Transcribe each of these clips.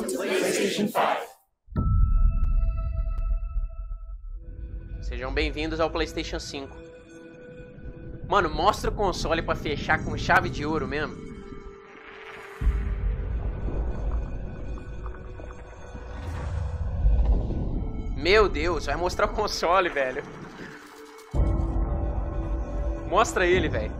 Welcome to PlayStation 5. Sejam bem-vindos ao PlayStation 5. Mano, mostra o console pra fechar com chave de ouro mesmo. Meu Deus, vai mostrar o console, velho. Mostra ele, velho.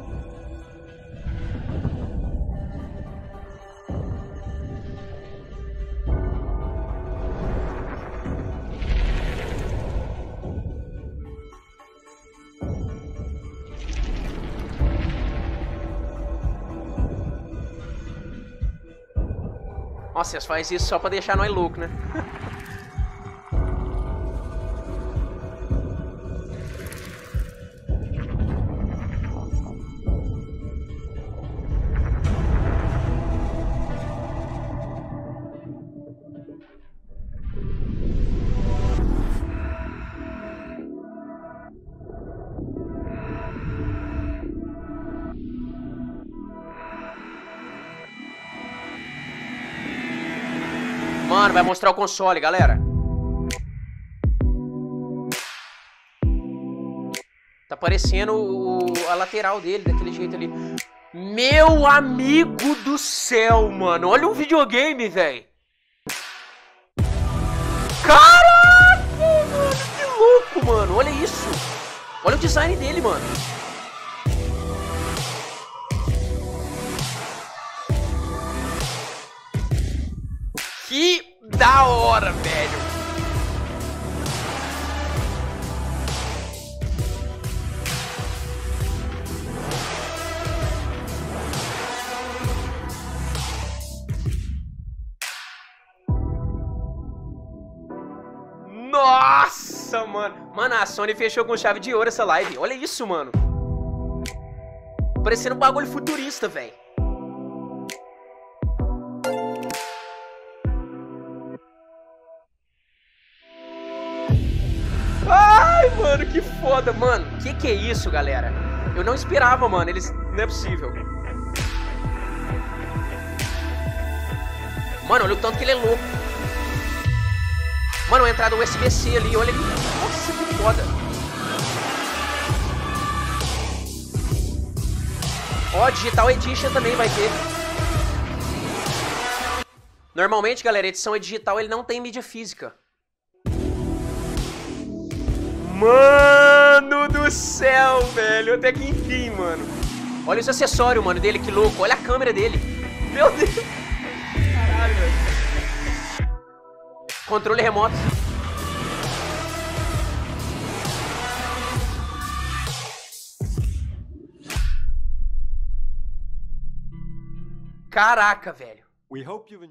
Nossa, eles fazem isso só pra deixar nós loucos, né? Mano, vai mostrar o console, galera. Tá aparecendo a lateral dele, daquele jeito ali. Meu amigo do céu, mano. Olha o videogame, velho. Caraca, mano. Que louco, mano. Olha isso. Olha o design dele, mano. Que da hora, velho. Nossa, mano. Mano, a Sony fechou com chave de ouro essa live. Olha isso, mano. Parecendo um bagulho futurista, velho. Ai, mano, que foda, mano. Que é isso, galera? Eu não esperava, mano. Eles... Não é possível. Mano, olha o tanto que ele é louco. Mano, a entrada USB-C ali, olha ali. Nossa, que foda. Ó, Digital Edition também vai ter. Normalmente, galera, edição digital ele não tem mídia física. Mano do céu, velho. Até que enfim, mano. Olha os acessórios, mano, dele, que louco. Olha a câmera dele. Meu Deus. Caralho, velho. Controle remoto. Caraca, velho.